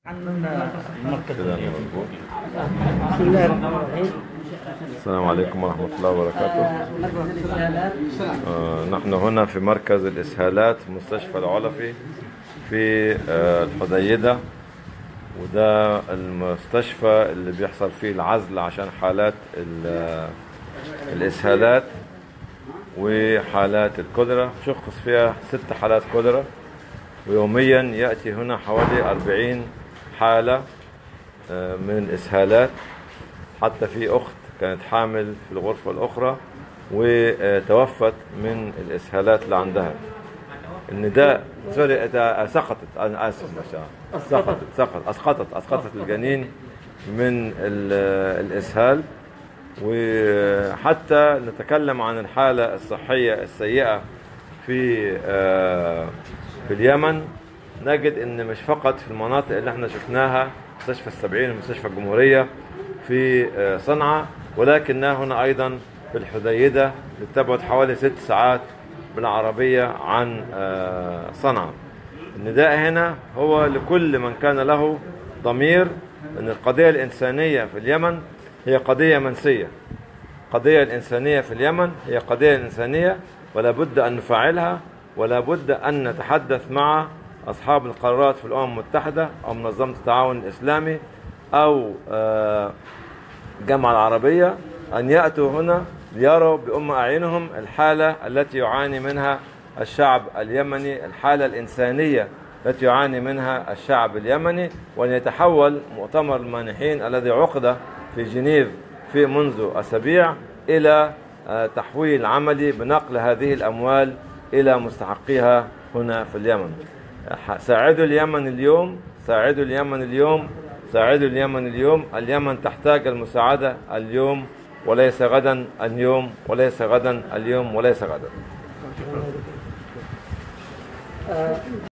بسم الله الرحمن الرحيم. السلام عليكم ورحمة الله وبركاته. نحن هنا في مركز الإسهالات مستشفى العلفي في الحديدة، وده المستشفى اللي بيحصل فيه العزل عشان حالات الإسهالات وحالات الكوليرا. شخص فيها 6 حالات كوليرا، ويوميا يأتي هنا حوالي 40 حالة من الإسهالات. حتى في أخت كانت حامل في الغرفة الأخرى وتوفت من الإسهالات اللي عندها. النداء سقطت، أنا آسف، ما شاء الله أسقطت الجنين من الإسهال. وحتى نتكلم عن الحالة الصحية السيئة في اليمن، نجد ان مش فقط في المناطق اللي احنا شفناها مستشفى السبعين ومستشفى الجمهورية في صنعاء، ولكنها هنا ايضا في الحديدة اللي تبعد حوالي 6 ساعات بالعربية عن صنعاء. النداء هنا هو لكل من كان له ضمير ان القضية الإنسانية في اليمن هي قضية منسية. القضية الإنسانية في اليمن هي قضية إنسانية، ولا بد أن نفعلها، ولا بد أن نتحدث مع أصحاب القرارات في الأمم المتحدة أو منظمة التعاون الإسلامي أو الجامعة العربية أن يأتوا هنا ليروا بأم أعينهم الحالة التي يعاني منها الشعب اليمني، الحالة الإنسانية التي يعاني منها الشعب اليمني، وأن يتحول مؤتمر المانحين الذي عقد في جنيف في منذ أسابيع إلى تحويل عملي بنقل هذه الأموال إلى مستحقيها هنا في اليمن. ساعدوا اليمن اليوم، ساعدوا اليمن اليوم، ساعدوا اليمن اليوم. اليمن تحتاج المساعدة اليوم وليس غدا، اليوم وليس غدا، اليوم وليس غدا.